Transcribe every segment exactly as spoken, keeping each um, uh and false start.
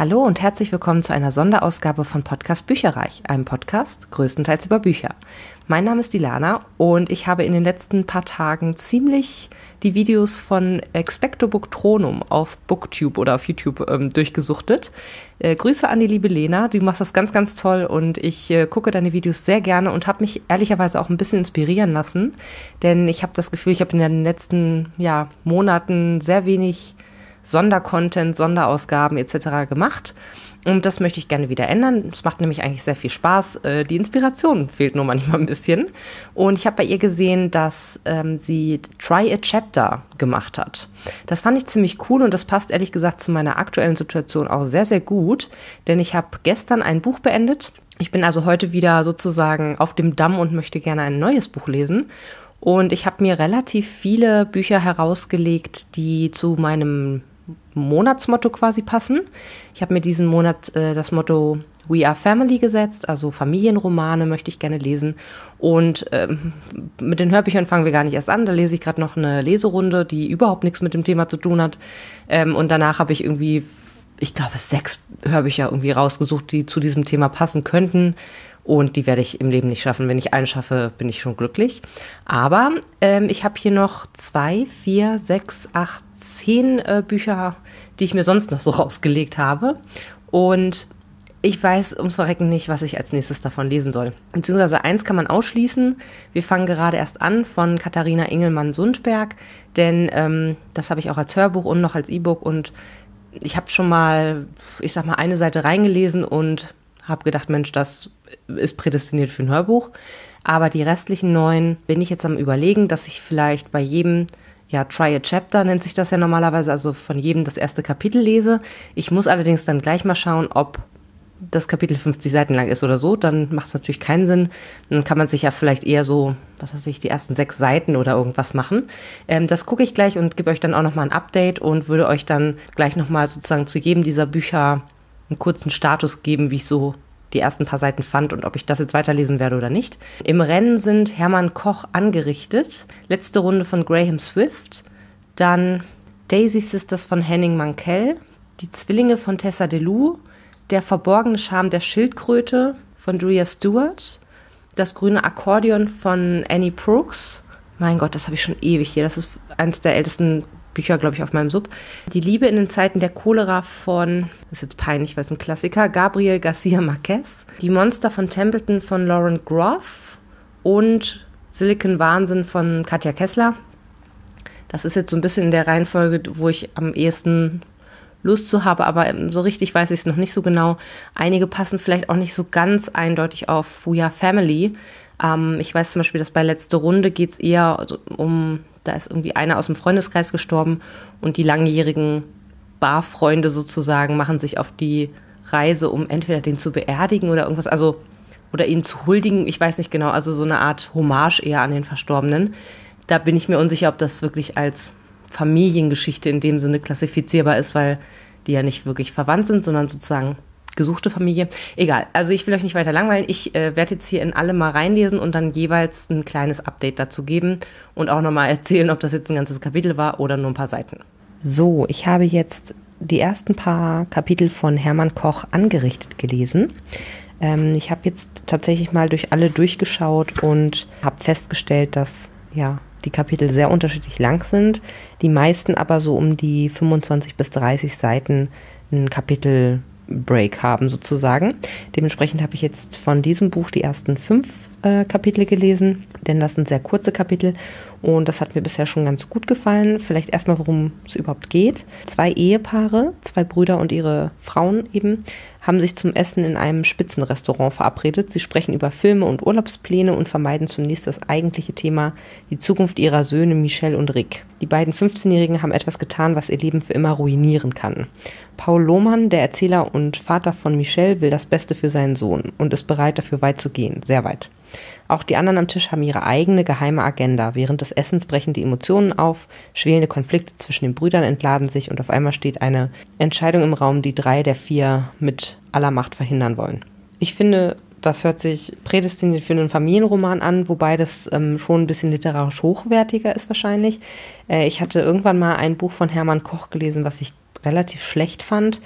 Hallo und herzlich willkommen zu einer Sonderausgabe von Podcast Bücherreich, einem Podcast größtenteils über Bücher. Mein Name ist Dilana und ich habe in den letzten paar Tagen ziemlich die Videos von Expecto Booktronom auf Booktube oder auf YouTube ähm, durchgesuchtet. Äh, Grüße an die liebe Lena, du machst das ganz, ganz toll und ich äh, gucke deine Videos sehr gerne und habe mich ehrlicherweise auch ein bisschen inspirieren lassen, denn ich habe das Gefühl, ich habe in den letzten ja, Monaten sehr wenig Sondercontent, Sonderausgaben et cetera gemacht und das möchte ich gerne wieder ändern. Es macht nämlich eigentlich sehr viel Spaß. Die Inspiration fehlt nur manchmal ein bisschen und ich habe bei ihr gesehen, dass ähm, sie Try a Chapter gemacht hat. Das fand ich ziemlich cool und das passt ehrlich gesagt zu meiner aktuellen Situation auch sehr, sehr gut, denn ich habe gestern ein Buch beendet. Ich bin also heute wieder sozusagen auf dem Damm und möchte gerne ein neues Buch lesen. Und ich habe mir relativ viele Bücher herausgelegt, die zu meinem Monatsmotto quasi passen. Ich habe mir diesen Monat äh, das Motto We Are Family gesetzt, also Familienromane möchte ich gerne lesen. Und ähm, mit den Hörbüchern fangen wir gar nicht erst an. Da lese ich gerade noch eine Leserunde, die überhaupt nichts mit dem Thema zu tun hat. Ähm, und danach habe ich irgendwie, ich glaube, sechs Hörbücher irgendwie rausgesucht, die zu diesem Thema passen könnten. Und die werde ich im Leben nicht schaffen. Wenn ich einen schaffe, bin ich schon glücklich. Aber ähm, ich habe hier noch zwei, vier, sechs, acht, zehn äh, Bücher, die ich mir sonst noch so rausgelegt habe. Und ich weiß ums Verrecken nicht, was ich als nächstes davon lesen soll. Beziehungsweise eins kann man ausschließen. Wir fangen gerade erst an von Katharina Engelmann-Sundberg. Denn ähm, das habe ich auch als Hörbuch und noch als E-Book. Und ich habe schon mal, ich sag mal, eine Seite reingelesen und habe gedacht, Mensch, das ist prädestiniert für ein Hörbuch. Aber die restlichen neun bin ich jetzt am Überlegen, dass ich vielleicht bei jedem, ja, Try a Chapter nennt sich das ja normalerweise, also von jedem das erste Kapitel lese. Ich muss allerdings dann gleich mal schauen, ob das Kapitel fünfzig Seiten lang ist oder so. Dann macht es natürlich keinen Sinn. Dann kann man sich ja vielleicht eher so, was weiß ich, die ersten sechs Seiten oder irgendwas machen. Ähm, das gucke ich gleich und gebe euch dann auch nochmal ein Update und würde euch dann gleich nochmal sozusagen zu jedem dieser Bücher einen kurzen Status geben, wie ich so die ersten paar Seiten fand und ob ich das jetzt weiterlesen werde oder nicht. Im Rennen sind Hermann Koch angerichtet, letzte Runde von Graham Swift, dann Daisy Sisters von Henning Mankell, die Zwillinge von Tessa DeLu, der verborgene Charme der Schildkröte von Julia Stewart, das grüne Akkordeon von Annie Brooks, mein Gott, das habe ich schon ewig hier, das ist eines der ältesten Bücher, glaube ich, auf meinem Sub. Die Liebe in den Zeiten der Cholera von, das ist jetzt peinlich, weil es ein Klassiker, Gabriel Garcia Marquez. Die Monster von Templeton von Lauren Groff und Silicon Wahnsinn von Katja Kessler. Das ist jetzt so ein bisschen in der Reihenfolge, wo ich am ehesten Lust zu habe, aber so richtig weiß ich es noch nicht so genau. Einige passen vielleicht auch nicht so ganz eindeutig auf We Are Family. Ähm, ich weiß zum Beispiel, dass bei Letzte Runde geht es eher um, da ist irgendwie einer aus dem Freundeskreis gestorben und die langjährigen Barfreunde sozusagen machen sich auf die Reise, um entweder den zu beerdigen oder irgendwas, also oder ihn zu huldigen, ich weiß nicht genau, also so eine Art Hommage eher an den Verstorbenen. Da bin ich mir unsicher, ob das wirklich als Familiengeschichte in dem Sinne klassifizierbar ist, weil die ja nicht wirklich verwandt sind, sondern sozusagen gesuchte Familie. Egal, also ich will euch nicht weiter langweilen. Ich äh, werde jetzt hier in alle mal reinlesen und dann jeweils ein kleines Update dazu geben und auch nochmal erzählen, ob das jetzt ein ganzes Kapitel war oder nur ein paar Seiten. So, ich habe jetzt die ersten paar Kapitel von Hermann Koch angerichtet gelesen. Ähm, ich habe jetzt tatsächlich mal durch alle durchgeschaut und habe festgestellt, dass ja die Kapitel sehr unterschiedlich lang sind. Die meisten aber so um die fünfundzwanzig bis dreißig Seiten ein Kapitel Break haben sozusagen. Dementsprechend habe ich jetzt von diesem Buch die ersten fünf äh, Kapitel gelesen, denn das sind sehr kurze Kapitel und das hat mir bisher schon ganz gut gefallen. Vielleicht erstmal, worum es überhaupt geht. Zwei Ehepaare, zwei Brüder und ihre Frauen eben, haben sich zum Essen in einem Spitzenrestaurant verabredet. Sie sprechen über Filme und Urlaubspläne und vermeiden zunächst das eigentliche Thema, die Zukunft ihrer Söhne Michel und Rick. Die beiden fünfzehnjährigen haben etwas getan, was ihr Leben für immer ruinieren kann. Paul Lohmann, der Erzähler und Vater von Michel, will das Beste für seinen Sohn und ist bereit, dafür weit zu gehen, sehr weit. Auch die anderen am Tisch haben ihre eigene geheime Agenda. Während des Essens brechen die Emotionen auf, schwelende Konflikte zwischen den Brüdern entladen sich und auf einmal steht eine Entscheidung im Raum, die drei der vier mit aller Macht verhindern wollen. Ich finde, das hört sich prädestiniert für einen Familienroman an, wobei das ähm, schon ein bisschen literarisch hochwertiger ist wahrscheinlich. Äh, ich hatte irgendwann mal ein Buch von Hermann Koch gelesen, was ich relativ schlecht fand.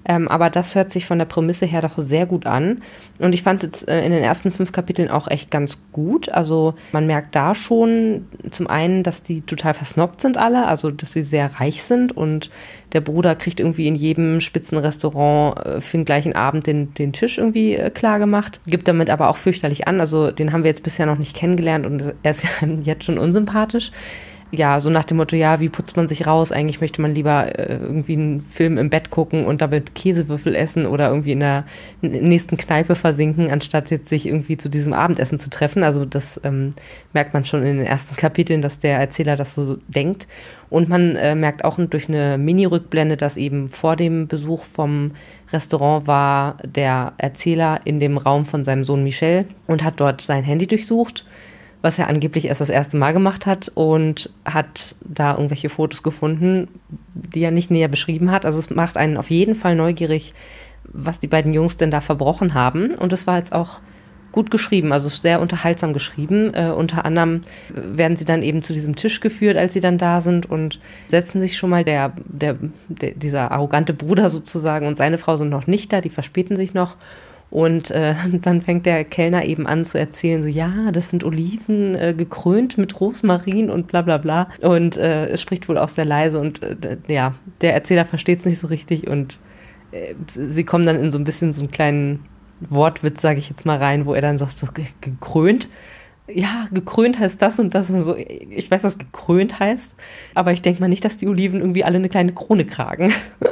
Ähm, aber das hört sich von der Prämisse her doch sehr gut an. Und ich fand es jetzt äh, in den ersten fünf Kapiteln auch echt ganz gut. Also man merkt da schon zum einen, dass die total versnobbt sind alle, also dass sie sehr reich sind und der Bruder kriegt irgendwie in jedem Spitzenrestaurant äh, für den gleichen Abend den, den Tisch irgendwie äh, klar gemacht. Gibt damit aber auch fürchterlich an. Also den haben wir jetzt bisher noch nicht kennengelernt und er ist ja jetzt schon unsympathisch. Ja, so nach dem Motto, ja, wie putzt man sich raus? Eigentlich möchte man lieber äh, irgendwie einen Film im Bett gucken und damit Käsewürfel essen oder irgendwie in der nächsten Kneipe versinken, anstatt jetzt sich irgendwie zu diesem Abendessen zu treffen. Also das ähm, merkt man schon in den ersten Kapiteln, dass der Erzähler das so, so denkt. Und man äh, merkt auch durch eine Mini-Rückblende, dass eben vor dem Besuch vom Restaurant war der Erzähler in dem Raum von seinem Sohn Michel und hat dort sein Handy durchsucht, was er angeblich erst das erste Mal gemacht hat und hat da irgendwelche Fotos gefunden, die er nicht näher beschrieben hat. Also es macht einen auf jeden Fall neugierig, was die beiden Jungs denn da verbrochen haben. Und es war jetzt auch gut geschrieben, also sehr unterhaltsam geschrieben. Äh, unter anderem werden sie dann eben zu diesem Tisch geführt, als sie dann da sind und setzen sich schon mal, der, der, der dieser arrogante Bruder sozusagen und seine Frau sind noch nicht da, die verspäten sich noch. Und äh, dann fängt der Kellner eben an zu erzählen, so ja, das sind Oliven äh, gekrönt mit Rosmarin und bla bla bla. Und äh, es spricht wohl auch sehr leise und äh, ja, der Erzähler versteht es nicht so richtig und äh, sie kommen dann in so ein bisschen so einen kleinen Wortwitz, sage ich jetzt mal rein, wo er dann sagt, so gekrönt. Ja, gekrönt heißt das und das und so. Ich weiß, was gekrönt heißt, aber ich denke mal nicht, dass die Oliven irgendwie alle eine kleine Krone tragen.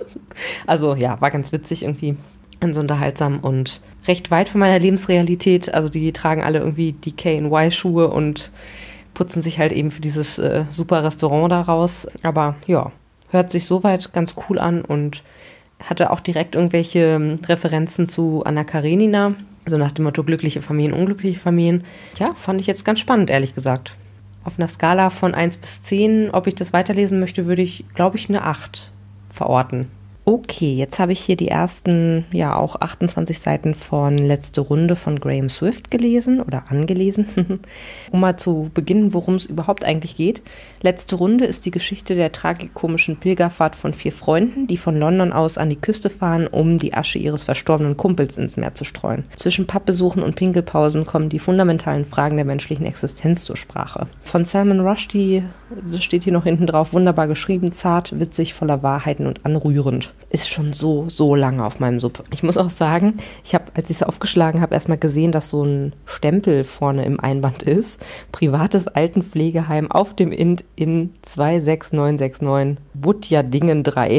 Also ja, war ganz witzig irgendwie. Ganz unterhaltsam und recht weit von meiner Lebensrealität. Also die tragen alle irgendwie D K N Y-Schuhe und putzen sich halt eben für dieses äh, super Restaurant da raus. Aber ja, hört sich soweit ganz cool an und hatte auch direkt irgendwelche Referenzen zu Anna Karenina. So nach dem Motto glückliche Familien, unglückliche Familien. Ja, fand ich jetzt ganz spannend, ehrlich gesagt. Auf einer Skala von eins bis zehn, ob ich das weiterlesen möchte, würde ich, glaube ich, eine acht verorten. Okay, jetzt habe ich hier die ersten, ja auch achtundzwanzig Seiten von Letzte Runde von Graham Swift gelesen oder angelesen. Um mal zu beginnen, worum es überhaupt eigentlich geht. Letzte Runde ist die Geschichte der tragikomischen Pilgerfahrt von vier Freunden, die von London aus an die Küste fahren, um die Asche ihres verstorbenen Kumpels ins Meer zu streuen. Zwischen Pappbesuchen und Pinkelpausen kommen die fundamentalen Fragen der menschlichen Existenz zur Sprache. Von Salman Rushdie, das steht hier noch hinten drauf, wunderbar geschrieben, zart, witzig, voller Wahrheiten und anrührend. Ist schon so, so lange auf meinem Sub. Ich muss auch sagen, ich habe, als ich es aufgeschlagen habe, erstmal gesehen, dass so ein Stempel vorne im Einband ist. Privates Altenpflegeheim auf dem Int in zwei sechs neun sechs neun Butjadingen drei.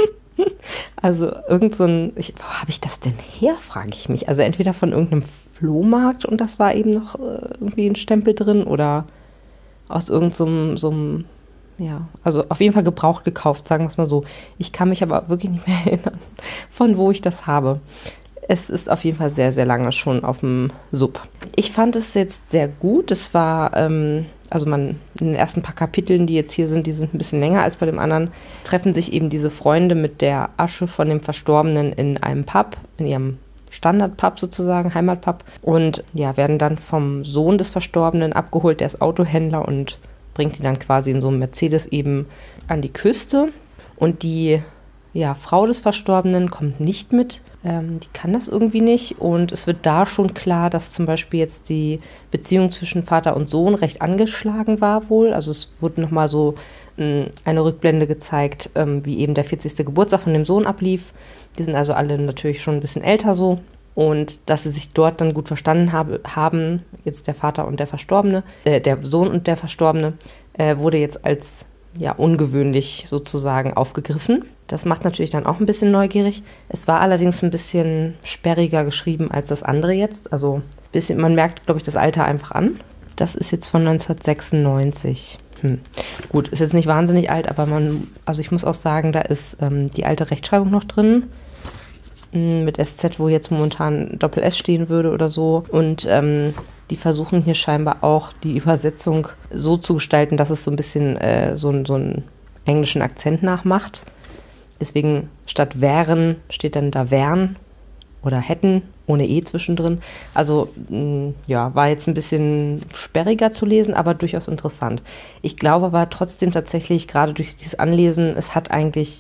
Also irgend so ein, ich, wo habe ich das denn her, frage ich mich. Also entweder von irgendeinem Flohmarkt und das war eben noch äh, irgendwie ein Stempel drin oder aus irgendeinem so einem ja, also auf jeden Fall gebraucht gekauft, sagen wir es mal so. Ich kann mich aber wirklich nicht mehr erinnern, von wo ich das habe. Es ist auf jeden Fall sehr, sehr lange schon auf dem Sub. Ich fand es jetzt sehr gut. Es war, ähm, also man, in den ersten paar Kapiteln, die jetzt hier sind, die sind ein bisschen länger als bei dem anderen, treffen sich eben diese Freunde mit der Asche von dem Verstorbenen in einem Pub, in ihrem Standardpub sozusagen, Heimatpub. Und ja, werden dann vom Sohn des Verstorbenen abgeholt, der ist Autohändler und bringt ihn dann quasi in so einem Mercedes eben an die Küste. Und die ja, Frau des Verstorbenen kommt nicht mit. Ähm, die kann das irgendwie nicht. Und es wird da schon klar, dass zum Beispiel jetzt die Beziehung zwischen Vater und Sohn recht angeschlagen war wohl. Also es wurde nochmal so ähm, eine Rückblende gezeigt, ähm, wie eben der vierzigste Geburtstag von dem Sohn ablief. Die sind also alle natürlich schon ein bisschen älter so. Und dass sie sich dort dann gut verstanden habe, haben, jetzt der Vater und der Verstorbene, äh, der Sohn und der Verstorbene, äh, wurde jetzt als ja, ungewöhnlich sozusagen aufgegriffen. Das macht natürlich dann auch ein bisschen neugierig. Es war allerdings ein bisschen sperriger geschrieben als das andere jetzt. Also ein bisschen, man merkt, glaube ich, das Alter einfach an. Das ist jetzt von neunzehnhundertsechsundneunzig. Hm. Gut, ist jetzt nicht wahnsinnig alt, aber man, also ich muss auch sagen, da ist ähm, die alte Rechtschreibung noch drin. Mit S Z, wo jetzt momentan Doppel-S stehen würde oder so. Und ähm, die versuchen hier scheinbar auch die Übersetzung so zu gestalten, dass es so ein bisschen äh, so, so einen englischen Akzent nachmacht. Deswegen statt wären steht dann da wären oder hätten, ohne E zwischendrin. Also mh, ja, war jetzt ein bisschen sperriger zu lesen, aber durchaus interessant. Ich glaube aber trotzdem tatsächlich, gerade durch dieses Anlesen, es hat eigentlich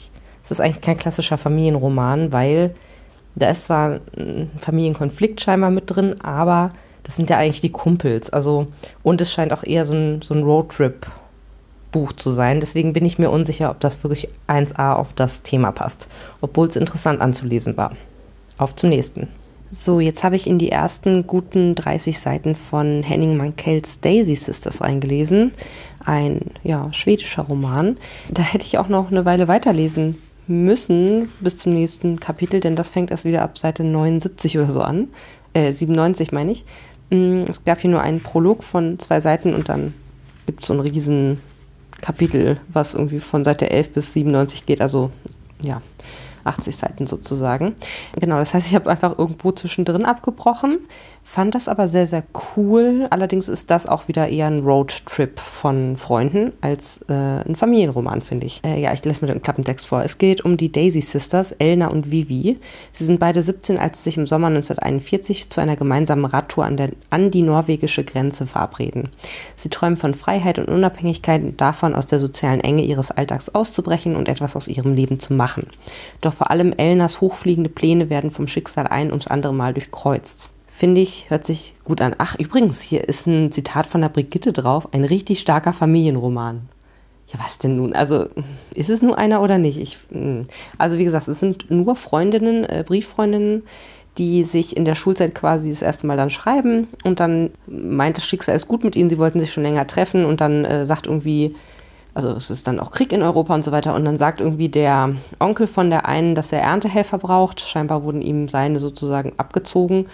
es ist eigentlich kein klassischer Familienroman, weil da ist zwar ein Familienkonflikt scheinbar mit drin, aber das sind ja eigentlich die Kumpels. Also, und es scheint auch eher so ein, so ein Roadtrip-Buch zu sein. Deswegen bin ich mir unsicher, ob das wirklich eins a auf das Thema passt. Obwohl es interessant anzulesen war. Auf zum nächsten. So, jetzt habe ich in die ersten guten dreißig Seiten von Henning Mankells Daisy Sisters reingelesen. Ein, ja, schwedischer Roman. Da hätte ich auch noch eine Weile weiterlesen müssen bis zum nächsten Kapitel, denn das fängt erst wieder ab Seite neunundsiebzig oder so an. Äh, siebenundneunzig meine ich. Es gab hier nur einen Prolog von zwei Seiten und dann gibt es so ein riesen Kapitel, was irgendwie von Seite elf bis siebenundneunzig geht, also ja, achtzig Seiten sozusagen. Genau, das heißt, ich habe einfach irgendwo zwischendrin abgebrochen, fand das aber sehr, sehr cool. Allerdings ist das auch wieder eher ein Roadtrip von Freunden als äh, ein Familienroman, finde ich. Äh, ja, ich lese mir den Klappentext vor. Es geht um die Daisy Sisters, Elna und Vivi. Sie sind beide siebzehn, als sie sich im Sommer neunzehnhunderteinundvierzig zu einer gemeinsamen Radtour an, der, an die norwegische Grenze verabreden. Sie träumen von Freiheit und Unabhängigkeit und davon, aus der sozialen Enge ihres Alltags auszubrechen und etwas aus ihrem Leben zu machen. Doch vor allem Elnas hochfliegende Pläne werden vom Schicksal ein ums andere Mal durchkreuzt. Finde ich, hört sich gut an. Ach, übrigens, hier ist ein Zitat von der Brigitte drauf. Ein richtig starker Familienroman. Ja, was denn nun? Also, ist es nur einer oder nicht? Ich, also, wie gesagt, es sind nur Freundinnen, äh, Brieffreundinnen, die sich in der Schulzeit quasi das erste Mal dann schreiben und dann meint, das Schicksal ist gut mit ihnen, sie wollten sich schon länger treffen und dann äh, sagt irgendwie, also es ist dann auch Krieg in Europa und so weiter und dann sagt irgendwie der Onkel von der einen, dass er Erntehelfer braucht. Scheinbar wurden ihm seine sozusagen abgezogen.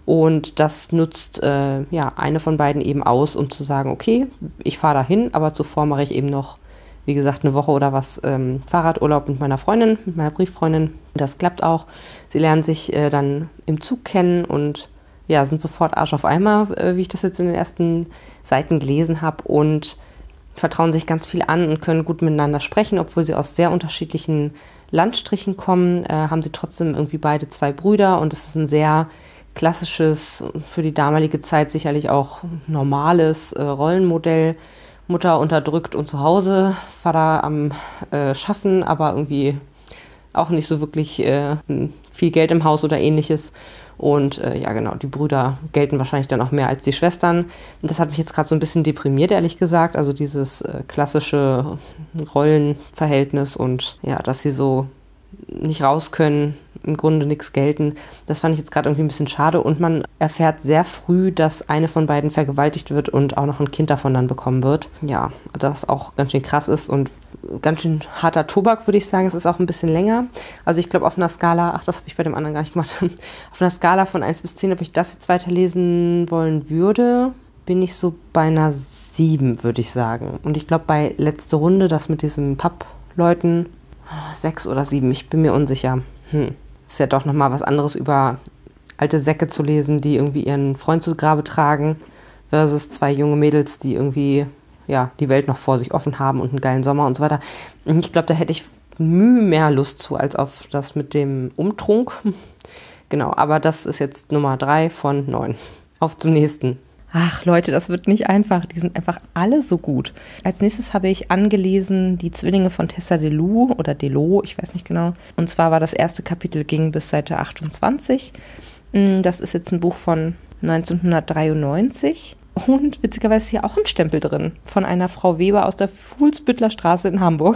Und das nutzt äh, ja eine von beiden eben aus, um zu sagen, okay, ich fahre dahin, aber zuvor mache ich eben noch, wie gesagt, eine Woche oder was ähm, Fahrradurlaub mit meiner Freundin, mit meiner Brieffreundin. Das klappt auch. Sie lernen sich äh, dann im Zug kennen und ja, sind sofort Arsch auf Eimer, äh, wie ich das jetzt in den ersten Seiten gelesen habe und vertrauen sich ganz viel an und können gut miteinander sprechen, obwohl sie aus sehr unterschiedlichen Landstrichen kommen, äh, haben sie trotzdem irgendwie beide zwei Brüder und es ist ein sehr klassisches, für die damalige Zeit sicherlich auch normales äh, Rollenmodell. Mutter unterdrückt und zu Hause, Vater am äh, Schaffen, aber irgendwie auch nicht so wirklich äh, viel Geld im Haus oder ähnliches. Und äh, ja genau, die Brüder gelten wahrscheinlich dann auch mehr als die Schwestern. Und das hat mich jetzt gerade so ein bisschen deprimiert, ehrlich gesagt. Also dieses äh, klassische Rollenverhältnis und ja, dass sie so nicht raus können, im Grunde nichts gelten. Das fand ich jetzt gerade irgendwie ein bisschen schade und man erfährt sehr früh, dass eine von beiden vergewaltigt wird und auch noch ein Kind davon dann bekommen wird. Ja, das auch ganz schön krass ist und ganz schön harter Tobak, würde ich sagen. Es ist auch ein bisschen länger. Also ich glaube auf einer Skala, ach, das habe ich bei dem anderen gar nicht gemacht, auf einer Skala von eins bis zehn, ob ich das jetzt weiterlesen wollen würde, bin ich so bei einer sieben, würde ich sagen. Und ich glaube bei letzte Runde, das mit diesen Pappleuten, sechs oder sieben, ich bin mir unsicher. Hm. Ist ja doch nochmal was anderes, über alte Säcke zu lesen, die irgendwie ihren Freund zu Grabe tragen, versus zwei junge Mädels, die irgendwie ja die Welt noch vor sich offen haben und einen geilen Sommer und so weiter. Ich glaube, da hätte ich Mühe mehr Lust zu, als auf das mit dem Umtrunk. Genau, aber das ist jetzt Nummer drei von neun. Auf zum nächsten. Ach Leute, das wird nicht einfach. Die sind einfach alle so gut. Als nächstes habe ich angelesen Die Zwillinge von Tessa Delou oder Delo, ich weiß nicht genau. Und zwar war das erste Kapitel, ging bis Seite achtundzwanzig. Das ist jetzt ein Buch von neunzehnhundertdreiundneunzig. Und witzigerweise ist hier auch ein Stempel drin von einer Frau Weber aus der Fuhlsbüttler Straße in Hamburg.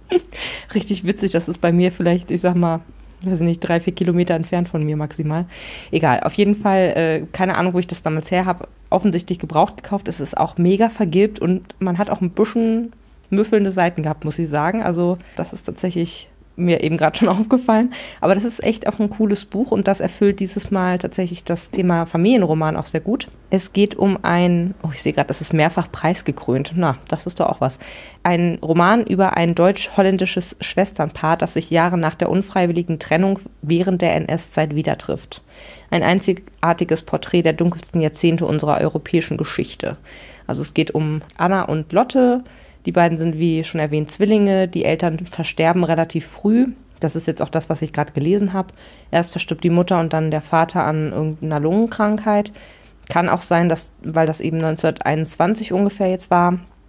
Richtig witzig, das ist bei mir vielleicht, ich sag mal, weiß ich nicht, drei, vier Kilometer entfernt von mir maximal. Egal, auf jeden Fall, äh, keine Ahnung, wo ich das damals her habe, offensichtlich gebraucht gekauft. Es ist auch mega vergilbt und man hat auch ein bisschen müffelnde Seiten gehabt, muss ich sagen. Also das ist tatsächlich mir eben gerade schon aufgefallen. Aber das ist echt auch ein cooles Buch und das erfüllt dieses Mal tatsächlich das Thema Familienroman auch sehr gut. Es geht um ein, oh ich sehe gerade, das ist mehrfach preisgekrönt. Na, das ist doch auch was. Ein Roman über ein deutsch-holländisches Schwesternpaar, das sich Jahre nach der unfreiwilligen Trennung während der N S-Zeit wieder trifft. Ein einzigartiges Porträt der dunkelsten Jahrzehnte unserer europäischen Geschichte. Also es geht um Anna und Lotte. Die beiden sind, wie schon erwähnt, Zwillinge. Die Eltern versterben relativ früh. Das ist jetzt auch das, was ich gerade gelesen habe. Erst verstirbt die Mutter und dann der Vater an irgendeiner Lungenkrankheit. Kann auch sein, dass, weil das eben neunzehnhunderteinundzwanzig ungefähr jetzt war,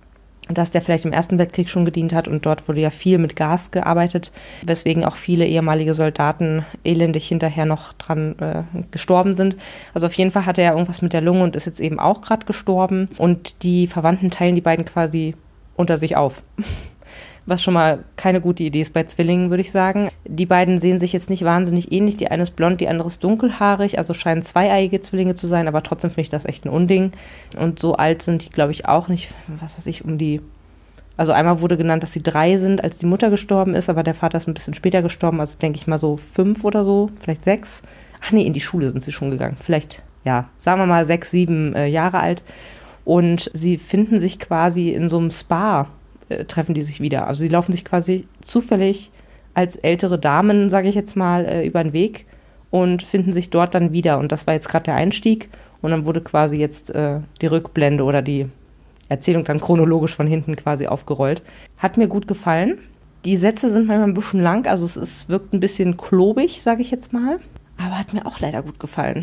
dass der vielleicht im Ersten Weltkrieg schon gedient hat und dort wurde ja viel mit Gas gearbeitet, weswegen auch viele ehemalige Soldaten elendig hinterher noch dran äh, gestorben sind. Also auf jeden Fall hatte er irgendwas mit der Lunge und ist jetzt eben auch gerade gestorben und die Verwandten teilen die beiden quasi unter sich auf. Was schon mal keine gute Idee ist bei Zwillingen, würde ich sagen. Die beiden sehen sich jetzt nicht wahnsinnig ähnlich. Die eine ist blond, die andere ist dunkelhaarig. Also scheinen zweieiige Zwillinge zu sein, aber trotzdem finde ich das echt ein Unding. Und so alt sind die, glaube ich, auch nicht, was weiß ich, um die... Also einmal wurde genannt, dass sie drei sind, als die Mutter gestorben ist, aber der Vater ist ein bisschen später gestorben. Also denke ich mal so fünf oder so, vielleicht sechs. Ach nee, in die Schule sind sie schon gegangen. Vielleicht, ja, sagen wir mal sechs, sieben äh, Jahre alt. Und sie finden sich quasi in so einem Spa, treffen die sich wieder. Also sie laufen sich quasi zufällig als ältere Damen, sage ich jetzt mal, äh, über den Weg und finden sich dort dann wieder. Und das war jetzt gerade der Einstieg. Und dann wurde quasi jetzt äh, die Rückblende oder die Erzählung dann chronologisch von hinten quasi aufgerollt. Hat mir gut gefallen. Die Sätze sind manchmal ein bisschen lang, also es ist, wirkt ein bisschen klobig, sage ich jetzt mal. Aber hat mir auch leider gut gefallen.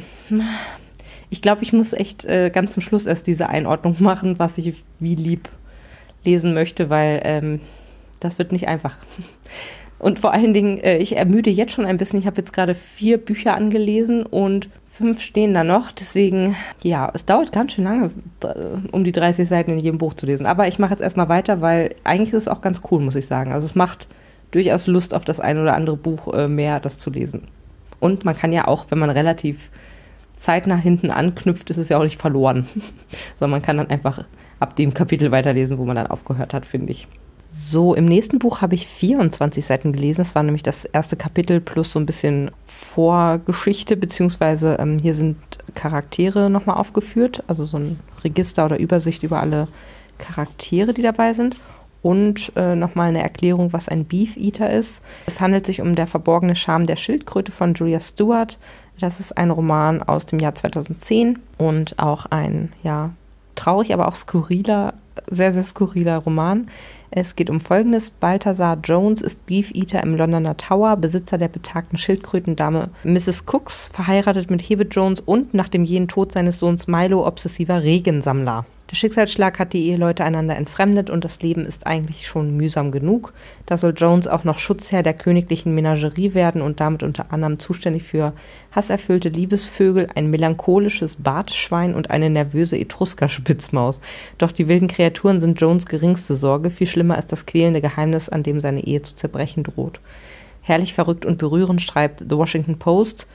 Ich glaube, ich muss echt äh, ganz zum Schluss erst diese Einordnung machen, was ich wie lieb lesen möchte, weil ähm, das wird nicht einfach. Und vor allen Dingen, äh, ich ermüde jetzt schon ein bisschen. Ich habe jetzt gerade vier Bücher angelesen und fünf stehen da noch. Deswegen, ja, es dauert ganz schön lange, um die dreißig Seiten in jedem Buch zu lesen. Aber ich mache jetzt erstmal weiter, weil eigentlich ist es auch ganz cool, muss ich sagen. Also es macht durchaus Lust auf das ein oder andere Buch äh, mehr, das zu lesen. Und man kann ja auch, wenn man relativ zeitnah hinten anknüpft, ist es ja auch nicht verloren. Sondern man kann dann einfach ab dem Kapitel weiterlesen, wo man dann aufgehört hat, finde ich. So, im nächsten Buch habe ich vierundzwanzig Seiten gelesen. Das war nämlich das erste Kapitel plus so ein bisschen Vorgeschichte, beziehungsweise ähm, hier sind Charaktere nochmal aufgeführt, also so ein Register oder Übersicht über alle Charaktere, die dabei sind. Und äh, nochmal eine Erklärung, was ein Beef Eater ist. Es handelt sich um Der verborgene Charme der Schildkröte von Julia Stewart. Das ist ein Roman aus dem Jahr zweitausendzehn und auch ein, ja, traurig, aber auch skurriler, sehr, sehr skurriler Roman. Es geht um Folgendes. Balthazar Jones ist Beef Eater im Londoner Tower, Besitzer der betagten Schildkrötendame Misses Cooks, verheiratet mit Hebe Jones und nach dem jähen Tod seines Sohns Milo obsessiver Regensammler. Der Schicksalsschlag hat die Eheleute einander entfremdet und das Leben ist eigentlich schon mühsam genug. Da soll Jones auch noch Schutzherr der königlichen Menagerie werden und damit unter anderem zuständig für hasserfüllte Liebesvögel, ein melancholisches Bartschwein und eine nervöse Etrusker-Spitzmaus. Doch die wilden Kreaturen sind Jones geringste Sorge. Viel schlimmer ist das quälende Geheimnis, an dem seine Ehe zu zerbrechen droht. Herrlich, verrückt und berührend, schreibt The Washington Post.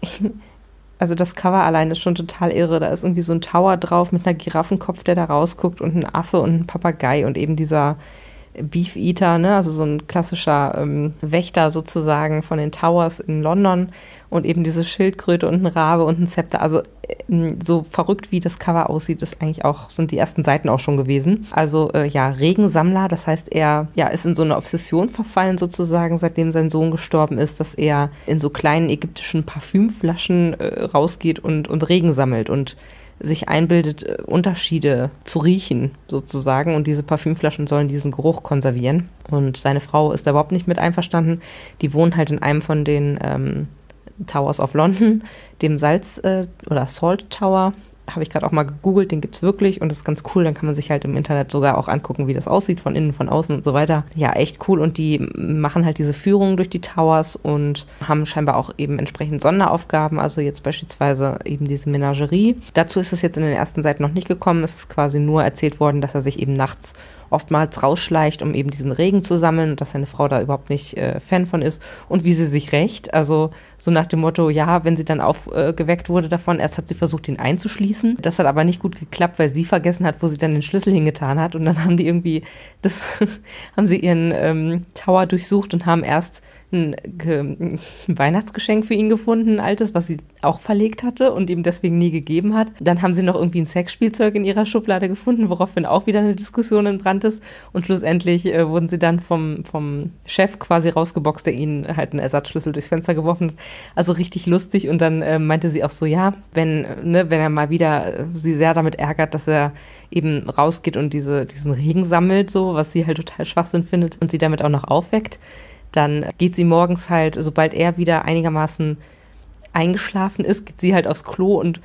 Also das Cover allein ist schon total irre. Da ist irgendwie so ein Tower drauf mit einer Giraffenkopf, der da rausguckt und ein Affe und ein Papagei und eben dieser Beef Eater, ne? Also so ein klassischer ähm, Wächter sozusagen von den Towers in London und eben diese Schildkröte und ein Rabe und ein Zepter. Also äh, so verrückt wie das Cover aussieht, ist eigentlich auch, sind die ersten Seiten auch schon gewesen. Also äh, ja, Regensammler, das heißt, er ja, ist in so eine Obsession verfallen sozusagen, seitdem sein Sohn gestorben ist, dass er in so kleinen ägyptischen Parfümflaschen äh, rausgeht und, und Regen sammelt und sich einbildet, Unterschiede zu riechen sozusagen, und diese Parfümflaschen sollen diesen Geruch konservieren. Und seine Frau ist da überhaupt nicht mit einverstanden. Die wohnen halt in einem von den ähm, Towers of London, dem Salz- äh, oder Salt Tower. Habe ich gerade auch mal gegoogelt, den gibt es wirklich und das ist ganz cool. Dann kann man sich halt im Internet sogar auch angucken, wie das aussieht, von innen, von außen und so weiter. Ja, echt cool, und die machen halt diese Führungen durch die Towers und haben scheinbar auch eben entsprechend Sonderaufgaben, also jetzt beispielsweise eben diese Menagerie. Dazu ist es jetzt in den ersten Seiten noch nicht gekommen. Es ist quasi nur erzählt worden, dass er sich eben nachts oftmals rausschleicht, um eben diesen Regen zu sammeln, und dass seine Frau da überhaupt nicht äh, Fan von ist und wie sie sich rächt. Also so nach dem Motto, ja, wenn sie dann aufgeweckt äh, wurde davon, erst hat sie versucht, ihn einzuschließen. Das hat aber nicht gut geklappt, weil sie vergessen hat, wo sie dann den Schlüssel hingetan hat, und dann haben die irgendwie, das haben sie ihren ähm, Tower durchsucht und haben erst ein, ein Weihnachtsgeschenk für ihn gefunden, ein altes, was sie auch verlegt hatte und ihm deswegen nie gegeben hat. Dann haben sie noch irgendwie ein Sexspielzeug in ihrer Schublade gefunden, woraufhin auch wieder eine Diskussion entbrannt ist. Und schlussendlich äh, wurden sie dann vom, vom Chef quasi rausgeboxt, der ihnen halt einen Ersatzschlüssel durchs Fenster geworfen hat. Also richtig lustig. Und dann äh, meinte sie auch so, ja, wenn, ne, wenn er mal wieder äh, sie sehr damit ärgert, dass er eben rausgeht und diese, diesen Regen sammelt, so, was sie halt total Schwachsinn findet und sie damit auch noch aufweckt, dann geht sie morgens halt, sobald er wieder einigermaßen eingeschlafen ist, geht sie halt aufs Klo und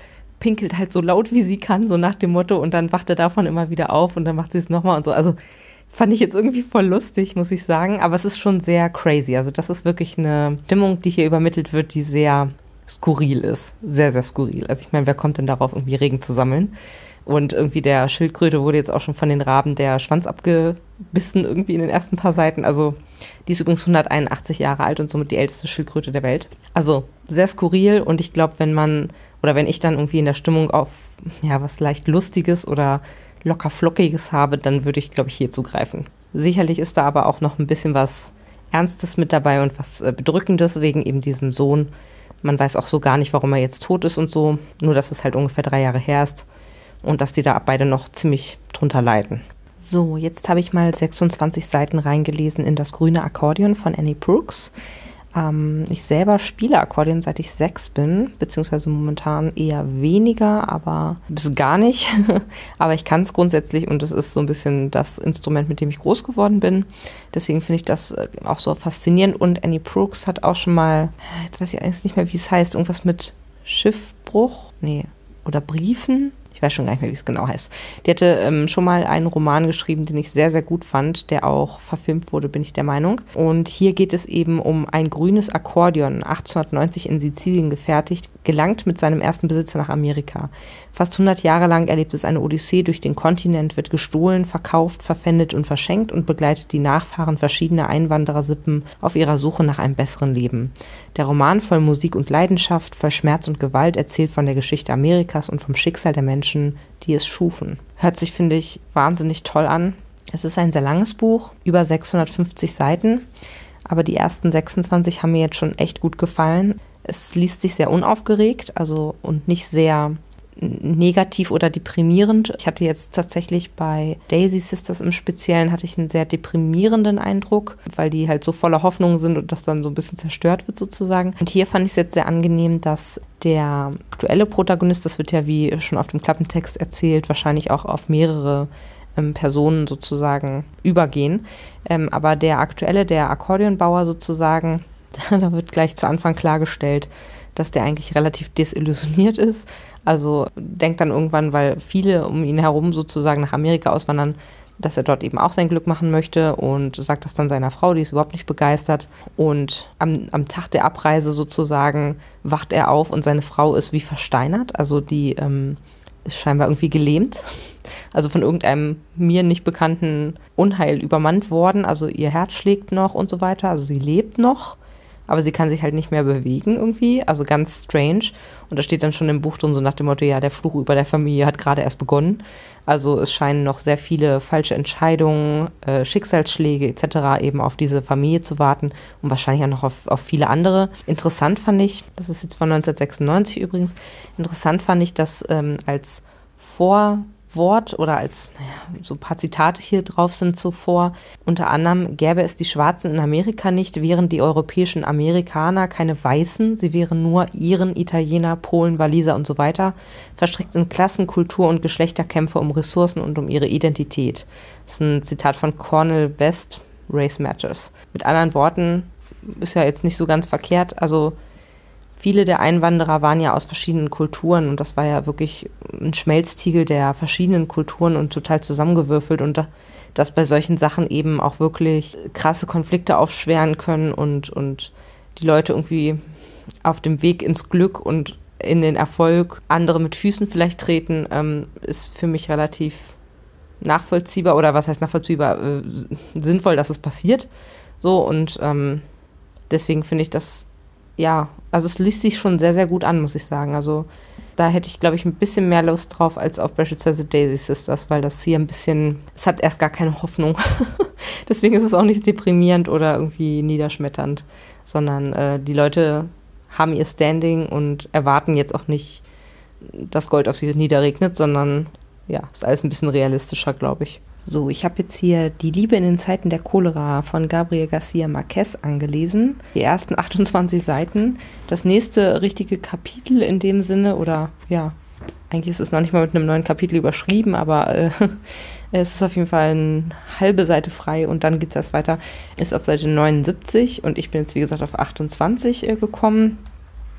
pinkelt halt so laut, wie sie kann, so nach dem Motto, und dann wacht er davon immer wieder auf und dann macht sie es nochmal und so. Also fand ich jetzt irgendwie voll lustig, muss ich sagen, aber es ist schon sehr crazy. Also das ist wirklich eine Stimmung, die hier übermittelt wird, die sehr skurril ist. Sehr, sehr skurril. Also ich meine, wer kommt denn darauf, irgendwie Regen zu sammeln? Und irgendwie der Schildkröte wurde jetzt auch schon von den Raben der Schwanz abgebissen, irgendwie in den ersten paar Seiten. Also die ist übrigens hunderteinundachtzig Jahre alt und somit die älteste Schildkröte der Welt. Also sehr skurril, und ich glaube, wenn man, oder wenn ich dann irgendwie in der Stimmung auf, ja, was leicht Lustiges oder locker Flockiges habe, dann würde ich, glaube ich, hier zugreifen. Sicherlich ist da aber auch noch ein bisschen was Ernstes mit dabei und was äh, Bedrückendes wegen eben diesem Sohn. Man weiß auch so gar nicht, warum er jetzt tot ist und so, nur dass es halt ungefähr drei Jahre her ist. Und dass die da beide noch ziemlich drunter leiden. So, jetzt habe ich mal sechsundzwanzig Seiten reingelesen in Das grüne Akkordeon von Annie Brooks. Ähm, ich selber spiele Akkordeon, seit ich sechs bin, beziehungsweise momentan eher weniger, aber bis gar nicht. Aber ich kann es grundsätzlich, und es ist so ein bisschen das Instrument, mit dem ich groß geworden bin. Deswegen finde ich das auch so faszinierend. Und Annie Brooks hat auch schon mal, jetzt weiß ich eigentlich nicht mehr, wie es heißt, irgendwas mit Schiffbruch, nee, oder Briefen. Ich weiß schon gar nicht mehr, wie es genau heißt. Die hatte ähm, schon mal einen Roman geschrieben, den ich sehr, sehr gut fand, der auch verfilmt wurde, bin ich der Meinung. Und hier geht es eben um ein grünes Akkordeon, achtzehnhundertneunzig in Sizilien gefertigt, gelangt mit seinem ersten Besitzer nach Amerika. Fast hundert Jahre lang erlebt es eine Odyssee durch den Kontinent, wird gestohlen, verkauft, verpfändet und verschenkt und begleitet die Nachfahren verschiedener Einwanderersippen auf ihrer Suche nach einem besseren Leben. Der Roman, voll Musik und Leidenschaft, voll Schmerz und Gewalt, erzählt von der Geschichte Amerikas und vom Schicksal der Menschen, die es schufen. Hört sich, finde ich, wahnsinnig toll an. Es ist ein sehr langes Buch, über sechshundertfünfzig Seiten, aber die ersten sechsundzwanzig haben mir jetzt schon echt gut gefallen. Es liest sich sehr unaufgeregt, also und nicht sehr negativ oder deprimierend. Ich hatte jetzt tatsächlich bei Daisy Sisters im Speziellen hatte ich einen sehr deprimierenden Eindruck, weil die halt so voller Hoffnung sind und das dann so ein bisschen zerstört wird sozusagen. Und hier fand ich es jetzt sehr angenehm, dass der aktuelle Protagonist, das wird ja wie schon auf dem Klappentext erzählt, wahrscheinlich auch auf mehrere ähm, Personen sozusagen übergehen. Ähm, aber der aktuelle, der Akkordeonbauer sozusagen, da wird gleich zu Anfang klargestellt, dass der eigentlich relativ desillusioniert ist. Also denkt dann irgendwann, weil viele um ihn herum sozusagen nach Amerika auswandern, dass er dort eben auch sein Glück machen möchte, und sagt das dann seiner Frau, die ist überhaupt nicht begeistert. Und am, am Tag der Abreise sozusagen wacht er auf und seine Frau ist wie versteinert. Also die ähm, ist scheinbar irgendwie gelähmt. Also von irgendeinem mir nicht bekannten Unheil übermannt worden. Also ihr Herz schlägt noch und so weiter. Also sie lebt noch, aber sie kann sich halt nicht mehr bewegen irgendwie, also ganz strange. Und da steht dann schon im Buch drin so nach dem Motto, ja, der Fluch über der Familie hat gerade erst begonnen. Also es scheinen noch sehr viele falsche Entscheidungen, äh, Schicksalsschläge et cetera eben auf diese Familie zu warten und wahrscheinlich auch noch auf, auf viele andere. Interessant fand ich, das ist jetzt von neunzehnhundertsechsundneunzig übrigens, interessant fand ich, dass ähm, als Vor Wort oder als, naja, so ein paar Zitate hier drauf sind zuvor. Unter anderem: Gäbe es die Schwarzen in Amerika nicht, wären die europäischen Amerikaner keine Weißen, sie wären nur Iren, Italiener, Polen, Waliser und so weiter, verstrickt in Klassen-, Kultur- und Geschlechterkämpfe um Ressourcen und um ihre Identität. Das ist ein Zitat von Cornel West, Race Matters. Mit anderen Worten, ist ja jetzt nicht so ganz verkehrt, also viele der Einwanderer waren ja aus verschiedenen Kulturen und das war ja wirklich ein Schmelztiegel der verschiedenen Kulturen und total zusammengewürfelt, und da, dass bei solchen Sachen eben auch wirklich krasse Konflikte aufschweren können und, und die Leute irgendwie auf dem Weg ins Glück und in den Erfolg andere mit Füßen vielleicht treten, ähm, ist für mich relativ nachvollziehbar, oder was heißt nachvollziehbar, äh, sinnvoll, dass es passiert. So, und ähm, deswegen finde ich das, ja, also es liest sich schon sehr, sehr gut an, muss ich sagen. Also da hätte ich, glaube ich, ein bisschen mehr Lust drauf als auf beispielsweise Daisy Sisters, weil das hier ein bisschen, es hat erst gar keine Hoffnung. Deswegen ist es auch nicht deprimierend oder irgendwie niederschmetternd, sondern äh, die Leute haben ihr Standing und erwarten jetzt auch nicht, dass Gold auf sie niederregnet, sondern ja, ist alles ein bisschen realistischer, glaube ich. So, ich habe jetzt hier Die Liebe in den Zeiten der Cholera von Gabriel García Márquez angelesen. Die ersten achtundzwanzig Seiten. Das nächste richtige Kapitel in dem Sinne, oder ja, eigentlich ist es noch nicht mal mit einem neuen Kapitel überschrieben, aber äh, es ist auf jeden Fall eine halbe Seite frei und dann geht das weiter. Ist auf Seite neunundsiebzig und ich bin jetzt, wie gesagt, auf achtundzwanzig äh, gekommen.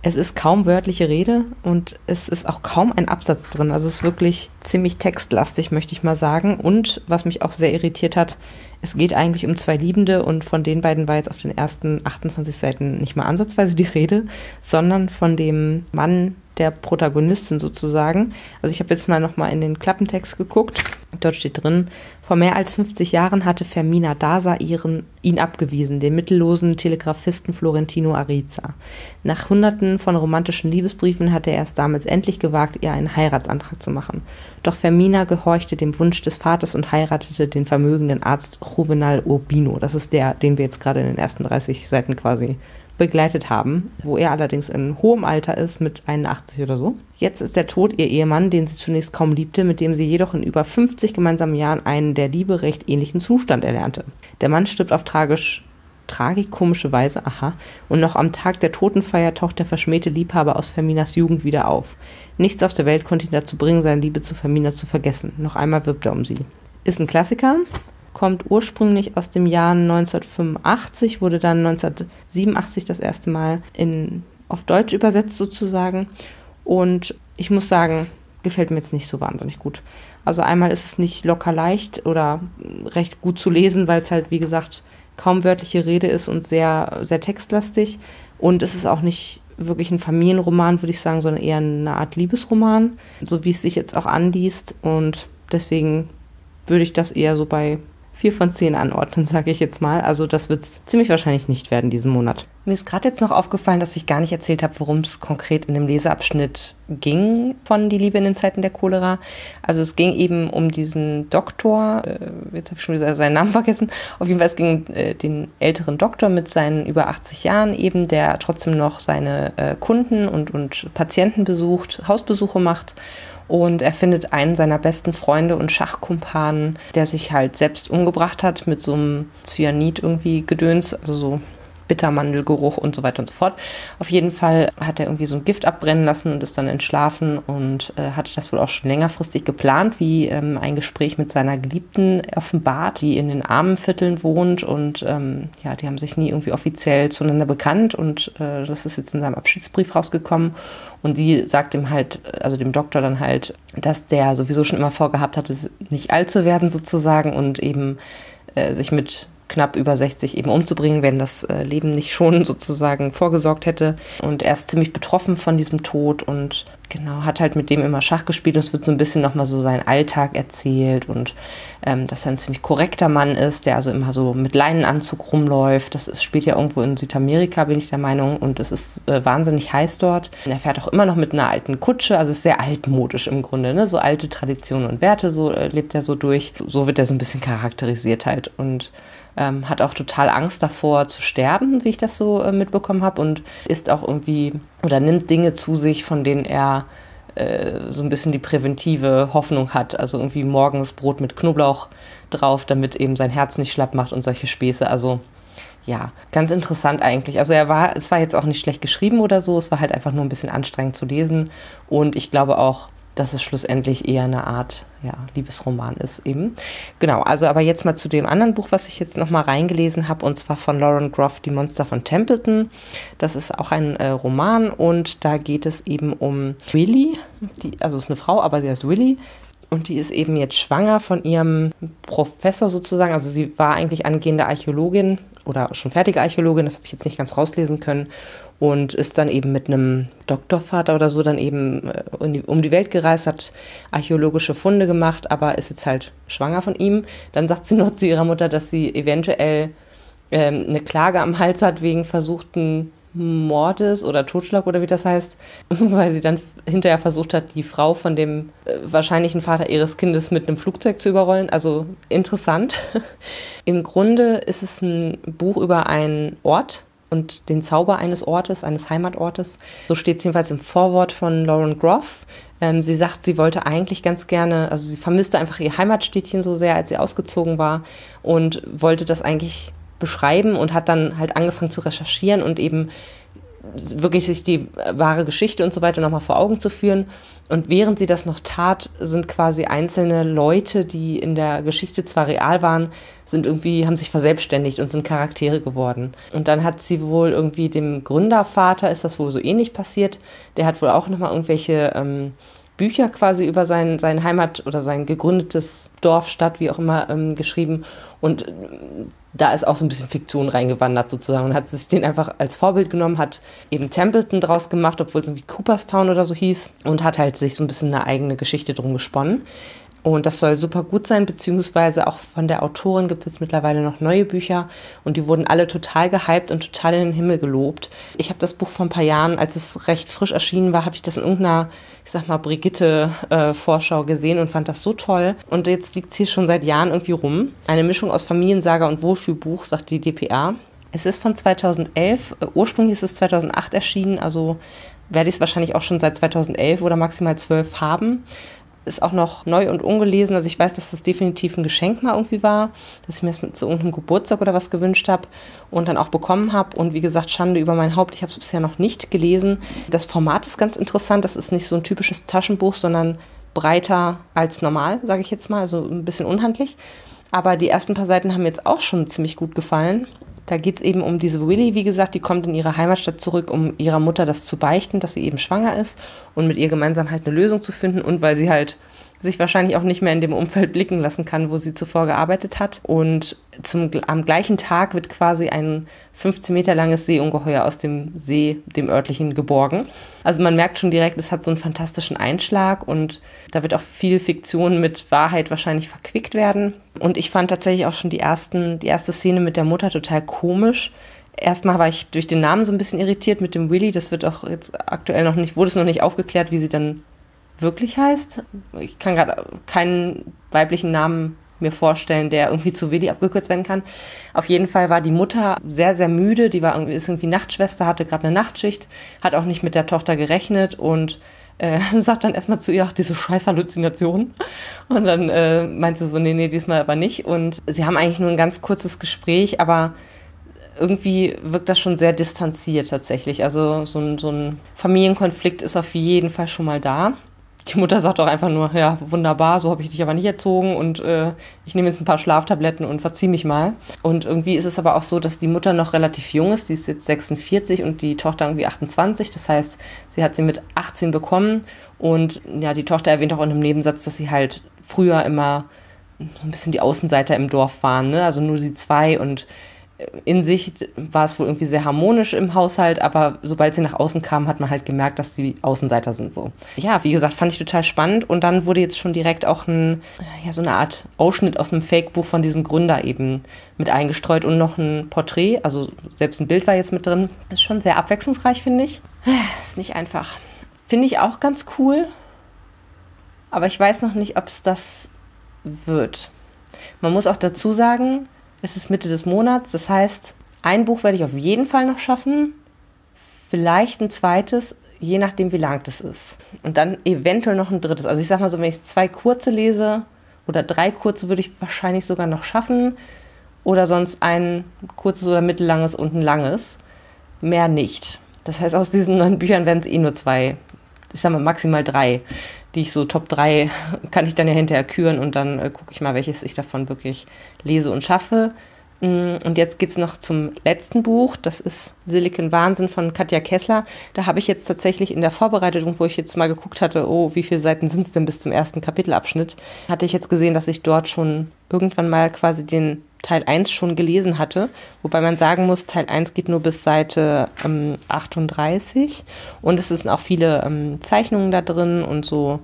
Es ist kaum wörtliche Rede und es ist auch kaum ein Absatz drin. Also es ist wirklich ziemlich textlastig, möchte ich mal sagen. Und was mich auch sehr irritiert hat, es geht eigentlich um zwei Liebende und von den beiden war jetzt auf den ersten achtundzwanzig Seiten nicht mal ansatzweise die Rede, sondern von dem Mann der Protagonistin sozusagen. Also ich habe jetzt mal nochmal in den Klappentext geguckt. Dort steht drin: Vor mehr als fünfzig Jahren hatte Fermina Daza ihren, ihn abgewiesen, den mittellosen Telegrafisten Florentino Ariza. Nach hunderten von romantischen Liebesbriefen hatte er es damals endlich gewagt, ihr einen Heiratsantrag zu machen. Doch Fermina gehorchte dem Wunsch des Vaters und heiratete den vermögenden Arzt Juvenal Urbino. Das ist der, den wir jetzt gerade in den ersten dreißig Seiten quasi begleitet haben, wo er allerdings in hohem Alter ist, mit einundachtzig oder so. Jetzt ist der Tod ihr Ehemann, den sie zunächst kaum liebte, mit dem sie jedoch in über fünfzig gemeinsamen Jahren einen der Liebe recht ähnlichen Zustand erlernte. Der Mann stirbt auf tragisch, tragikomische Weise, aha, und noch am Tag der Totenfeier taucht der verschmähte Liebhaber aus Ferminas Jugend wieder auf. Nichts auf der Welt konnte ihn dazu bringen, seine Liebe zu Fermina zu vergessen. Noch einmal wirbt er um sie. Ist ein Klassiker. Kommt ursprünglich aus dem Jahr neunzehnhundertfünfundachtzig, wurde dann neunzehnhundertsiebenundachtzig das erste Mal in, auf Deutsch übersetzt sozusagen. Und ich muss sagen, gefällt mir jetzt nicht so wahnsinnig gut. Also einmal ist es nicht locker leicht oder recht gut zu lesen, weil es halt, wie gesagt, kaum wörtliche Rede ist und sehr, sehr textlastig. Und es ist auch nicht wirklich ein Familienroman, würde ich sagen, sondern eher eine Art Liebesroman, so wie es sich jetzt auch anliest. Und deswegen würde ich das eher so bei vier von zehn anordnen, sage ich jetzt mal. Also das wird es ziemlich wahrscheinlich nicht werden diesen Monat. Mir ist gerade jetzt noch aufgefallen, dass ich gar nicht erzählt habe, worum es konkret in dem Leseabschnitt ging von Die Liebe in den Zeiten der Cholera. Also es ging eben um diesen Doktor, äh, jetzt habe ich schon wieder seinen Namen vergessen, auf jeden Fall es ging um äh, den älteren Doktor mit seinen über achtzig Jahren eben, der trotzdem noch seine äh, Kunden und, und Patienten besucht, Hausbesuche macht. Und er findet einen seiner besten Freunde und Schachkumpanen, der sich halt selbst umgebracht hat mit so einem Cyanid irgendwie Gedöns, also so Bittermandelgeruch und so weiter und so fort. Auf jeden Fall hat er irgendwie so ein Gift abbrennen lassen und ist dann entschlafen und äh, hatte das wohl auch schon längerfristig geplant, wie ähm, ein Gespräch mit seiner Geliebten offenbart, die in den Armenvierteln wohnt und ähm, ja, die haben sich nie irgendwie offiziell zueinander bekannt und äh, das ist jetzt in seinem Abschiedsbrief rausgekommen und sie sagt ihm halt, also dem Doktor dann halt, dass der sowieso schon immer vorgehabt hatte, nicht alt zu werden sozusagen und eben äh, sich mit knapp über sechzig eben umzubringen, wenn das äh, Leben nicht schon sozusagen vorgesorgt hätte. Und er ist ziemlich betroffen von diesem Tod und genau, hat halt mit dem immer Schach gespielt und es wird so ein bisschen nochmal so sein Alltag erzählt und ähm, dass er ein ziemlich korrekter Mann ist, der also immer so mit Leinenanzug rumläuft. Das ist, spielt ja irgendwo in Südamerika, bin ich der Meinung, und es ist äh, wahnsinnig heiß dort. Er fährt auch immer noch mit einer alten Kutsche, also ist sehr altmodisch im Grunde, ne? So alte Traditionen und Werte, so äh, lebt er so durch. So wird er so ein bisschen charakterisiert halt und Ähm, hat auch total Angst davor zu sterben, wie ich das so äh, mitbekommen habe und isst auch irgendwie oder nimmt Dinge zu sich, von denen er äh, so ein bisschen die präventive Hoffnung hat. Also irgendwie morgens Brot mit Knoblauch drauf, damit eben sein Herz nicht schlapp macht und solche Späße. Also ja, ganz interessant eigentlich. Also er war, es war jetzt auch nicht schlecht geschrieben oder so, es war halt einfach nur ein bisschen anstrengend zu lesen und ich glaube auch, dass es schlussendlich eher eine Art ja, Liebesroman ist eben. Genau, also aber jetzt mal zu dem anderen Buch, was ich jetzt nochmal reingelesen habe, und zwar von Lauren Groff, Die Monster von Templeton. Das ist auch ein äh, Roman und da geht es eben um Willy, die, also ist eine Frau, aber sie heißt Willy. Und die ist eben jetzt schwanger von ihrem Professor sozusagen. Also sie war eigentlich angehende Archäologin oder schon fertige Archäologin, das habe ich jetzt nicht ganz rauslesen können. Und ist dann eben mit einem Doktorvater oder so dann eben um die Welt gereist, hat archäologische Funde gemacht, aber ist jetzt halt schwanger von ihm. Dann sagt sie noch zu ihrer Mutter, dass sie eventuell ähm, eine Klage am Hals hat wegen versuchten Mordes oder Totschlag oder wie das heißt, weil sie dann hinterher versucht hat, die Frau von dem äh, wahrscheinlichen Vater ihres Kindes mit einem Flugzeug zu überrollen. Also interessant. Im Grunde ist es ein Buch über einen Ort und den Zauber eines Ortes, eines Heimatortes. So steht es jedenfalls im Vorwort von Lauren Groff. Ähm, sie sagt, sie wollte eigentlich ganz gerne, also sie vermisste einfach ihr Heimatstädtchen so sehr, als sie ausgezogen war und wollte das eigentlich beschreiben und hat dann halt angefangen zu recherchieren und eben wirklich sich die wahre Geschichte und so weiter nochmal vor Augen zu führen. Und während sie das noch tat, sind quasi einzelne Leute, die in der Geschichte zwar real waren, sind irgendwie, haben sich verselbstständigt und sind Charaktere geworden. Und dann hat sie wohl irgendwie dem Gründervater, ist das wohl so ähnlich passiert, der hat wohl auch nochmal irgendwelche ähm, Bücher quasi über sein, sein Heimat- oder sein gegründetes Dorf, Stadt, wie auch immer, ähm, geschrieben. Und äh, da ist auch so ein bisschen Fiktion reingewandert sozusagen und hat sich den einfach als Vorbild genommen, hat eben Templeton draus gemacht, obwohl es irgendwie Cooperstown oder so hieß, und hat halt sich so ein bisschen eine eigene Geschichte drum gesponnen. Und das soll super gut sein, beziehungsweise auch von der Autorin gibt es jetzt mittlerweile noch neue Bücher und die wurden alle total gehypt und total in den Himmel gelobt. Ich habe das Buch vor ein paar Jahren, als es recht frisch erschienen war, habe ich das in irgendeiner, ich sag mal, Brigitte-Vorschau äh, gesehen und fand das so toll. Und jetzt liegt es hier schon seit Jahren irgendwie rum. Eine Mischung aus Familiensaga und Wohlfühlbuch, sagt die D P A. Es ist von zweitausendelf, äh, ursprünglich ist es zweitausendacht erschienen, also werde ich es wahrscheinlich auch schon seit zweitausendelf oder maximal zwölf haben. Ist auch noch neu und ungelesen. Also ich weiß, dass das definitiv ein Geschenk mal irgendwie war, dass ich mir das zu irgendeinem Geburtstag oder was gewünscht habe und dann auch bekommen habe. Und wie gesagt, Schande über mein Haupt. Ich habe es bisher noch nicht gelesen. Das Format ist ganz interessant. Das ist nicht so ein typisches Taschenbuch, sondern breiter als normal, sage ich jetzt mal. Also ein bisschen unhandlich. Aber die ersten paar Seiten haben mir jetzt auch schon ziemlich gut gefallen. Da geht es eben um diese Willy, wie gesagt, die kommt in ihre Heimatstadt zurück, um ihrer Mutter das zu beichten, dass sie eben schwanger ist und mit ihr gemeinsam halt eine Lösung zu finden und weil sie halt sich wahrscheinlich auch nicht mehr in dem Umfeld blicken lassen kann, wo sie zuvor gearbeitet hat. Und zum, am gleichen Tag wird quasi ein fünfzehn Meter langes Seeungeheuer aus dem See, dem örtlichen, geborgen. Also man merkt schon direkt, es hat so einen fantastischen Einschlag und da wird auch viel Fiktion mit Wahrheit wahrscheinlich verquickt werden. Und ich fand tatsächlich auch schon die, ersten, die erste Szene mit der Mutter total komisch. Erstmal war ich durch den Namen so ein bisschen irritiert mit dem Willy. Das wird auch jetzt aktuell noch nicht, wurde es noch nicht aufgeklärt, wie sie dann wirklich heißt. Ich kann gerade keinen weiblichen Namen mir vorstellen, der irgendwie zu Willy abgekürzt werden kann. Auf jeden Fall war die Mutter sehr, sehr müde. Die war irgendwie, ist irgendwie Nachtschwester, hatte gerade eine Nachtschicht, hat auch nicht mit der Tochter gerechnet und äh, sagt dann erstmal zu ihr, ach, diese scheiß Halluzination. Und dann äh, meint sie so, nee, nee, diesmal aber nicht. Und sie haben eigentlich nur ein ganz kurzes Gespräch, aber irgendwie wirkt das schon sehr distanziert tatsächlich. Also so ein, so ein Familienkonflikt ist auf jeden Fall schon mal da. Die Mutter sagt auch einfach nur, ja, wunderbar, so habe ich dich aber nicht erzogen und äh, ich nehme jetzt ein paar Schlaftabletten und verzieh mich mal. Und irgendwie ist es aber auch so, dass die Mutter noch relativ jung ist, die ist jetzt sechsundvierzig und die Tochter irgendwie achtundzwanzig. Das heißt, sie hat sie mit achtzehn bekommen und ja, die Tochter erwähnt auch in einem Nebensatz, dass sie halt früher immer so ein bisschen die Außenseiter im Dorf waren, ne? Also nur sie zwei und in sich war es wohl irgendwie sehr harmonisch im Haushalt, aber sobald sie nach außen kam, hat man halt gemerkt, dass sie Außenseiter sind so. Ja, wie gesagt, fand ich total spannend und dann wurde jetzt schon direkt auch ein, ja, so eine Art Ausschnitt aus einem Fake-Buch von diesem Gründer eben mit eingestreut und noch ein Porträt, also selbst ein Bild war jetzt mit drin. Ist schon sehr abwechslungsreich, finde ich. Ist nicht einfach. Finde ich auch ganz cool, aber ich weiß noch nicht, ob es das wird. Man muss auch dazu sagen, es ist Mitte des Monats, das heißt, ein Buch werde ich auf jeden Fall noch schaffen, vielleicht ein zweites, je nachdem wie lang das ist. Und dann eventuell noch ein drittes. Also ich sag mal so, wenn ich zwei kurze lese oder drei kurze, würde ich wahrscheinlich sogar noch schaffen oder sonst ein kurzes oder mittellanges und ein langes. Mehr nicht. Das heißt, aus diesen neun Büchern werden es eh nur zwei, ich sag mal maximal drei, die ich so Top drei kann ich dann ja hinterher küren und dann äh, gucke ich mal, welches ich davon wirklich lese und schaffe. Und jetzt geht's noch zum letzten Buch, das ist Silicon Wahnsinn von Katja Kessler. Da habe ich jetzt tatsächlich in der Vorbereitung, wo ich jetzt mal geguckt hatte, oh, wie viele Seiten sind es denn bis zum ersten Kapitelabschnitt, hatte ich jetzt gesehen, dass ich dort schon irgendwann mal quasi den Teil eins schon gelesen hatte, wobei man sagen muss, Teil eins geht nur bis Seite ähm, achtunddreißig und es sind auch viele ähm, Zeichnungen da drin und so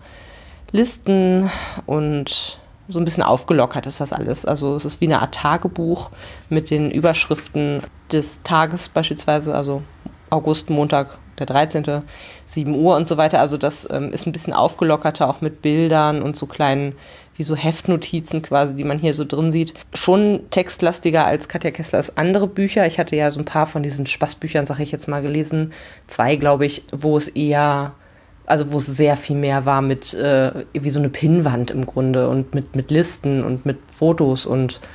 Listen und so ein bisschen aufgelockert ist das alles. Also es ist wie eine Art Tagebuch mit den Überschriften des Tages beispielsweise, also August, Montag, der dreizehnte, sieben Uhr und so weiter. Also das ähm, ist ein bisschen aufgelockerter, auch mit Bildern und so kleinen, wie so Heftnotizen quasi, die man hier so drin sieht. Schon textlastiger als Katja Kesslers andere Bücher. Ich hatte ja so ein paar von diesen Spaßbüchern, sage ich jetzt mal, gelesen. Zwei, glaube ich, wo es eher, also wo es sehr viel mehr war mit, äh, wie so eine Pinnwand im Grunde und mit, mit Listen und mit Fotos und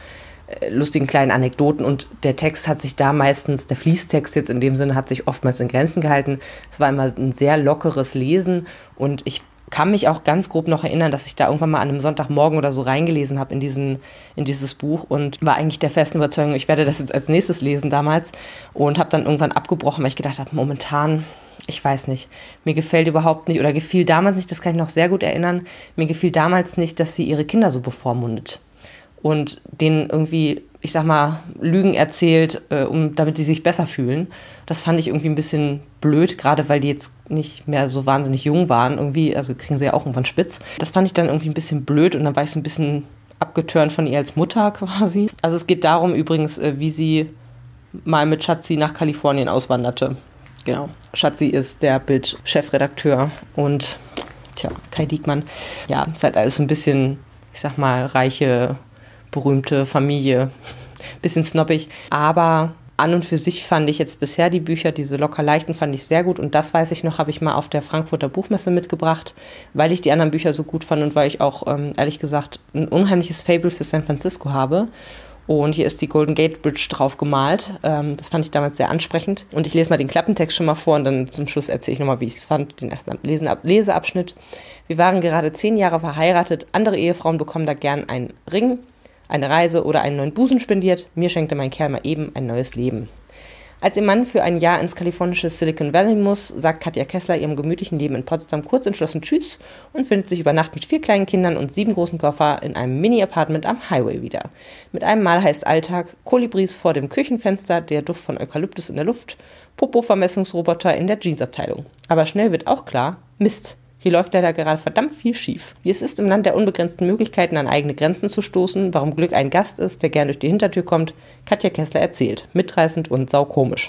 äh, lustigen kleinen Anekdoten und der Text hat sich da meistens, der Fließtext jetzt in dem Sinne, hat sich oftmals in Grenzen gehalten. Es war immer ein sehr lockeres Lesen und ich kann mich auch ganz grob noch erinnern, dass ich da irgendwann mal an einem Sonntagmorgen oder so reingelesen habe in diesen, in dieses Buch und war eigentlich der festen Überzeugung, ich werde das jetzt als nächstes lesen damals und habe dann irgendwann abgebrochen, weil ich gedacht habe, momentan, ich weiß nicht, mir gefällt überhaupt nicht oder gefiel damals nicht, das kann ich noch sehr gut erinnern, mir gefiel damals nicht, dass sie ihre Kinder so bevormundet und denen irgendwie, ich sag mal, Lügen erzählt, äh, um, damit die sich besser fühlen. Das fand ich irgendwie ein bisschen blöd, gerade weil die jetzt nicht mehr so wahnsinnig jung waren. Irgendwie, also kriegen sie ja auch irgendwann spitz. Das fand ich dann irgendwie ein bisschen blöd und dann war ich so ein bisschen abgeturnt von ihr als Mutter quasi. Also es geht darum übrigens, äh, wie sie mal mit Schatzi nach Kalifornien auswanderte. Genau. Schatzi ist der Bild-Chefredakteur und tja, Kai Diekmann. Ja, ist halt alles so ein bisschen, ich sag mal, reiche, berühmte Familie. Bisschen snobbig. Aber an und für sich fand ich jetzt bisher die Bücher, diese locker leichten, fand ich sehr gut. Und das weiß ich noch, habe ich mal auf der Frankfurter Buchmesse mitgebracht, weil ich die anderen Bücher so gut fand und weil ich auch, ähm, ehrlich gesagt, ein unheimliches Faible für San Francisco habe. Und hier ist die Golden Gate Bridge drauf gemalt. Ähm, das fand ich damals sehr ansprechend. Und ich lese mal den Klappentext schon mal vor und dann zum Schluss erzähle ich nochmal, wie ich es fand, den ersten Lesenab- Leseabschnitt. Wir waren gerade zehn Jahre verheiratet. Andere Ehefrauen bekommen da gern einen Ring, eine Reise oder einen neuen Busen spendiert. Mir schenkte mein Kerl mal eben ein neues Leben. Als ihr Mann für ein Jahr ins kalifornische Silicon Valley muss, sagt Katja Kessler ihrem gemütlichen Leben in Potsdam kurz entschlossen Tschüss und findet sich über Nacht mit vier kleinen Kindern und sieben großen Koffer in einem Mini-Apartment am Highway wieder. Mit einem Mal heißt Alltag, Kolibris vor dem Küchenfenster, der Duft von Eukalyptus in der Luft, Popo-Vermessungsroboter in der Jeansabteilung. Aber schnell wird auch klar, Mist. Hier läuft leider gerade verdammt viel schief. Wie es ist, im Land der unbegrenzten Möglichkeiten an eigene Grenzen zu stoßen, warum Glück ein Gast ist, der gern durch die Hintertür kommt, Katja Kessler erzählt. Mitreißend und saukomisch.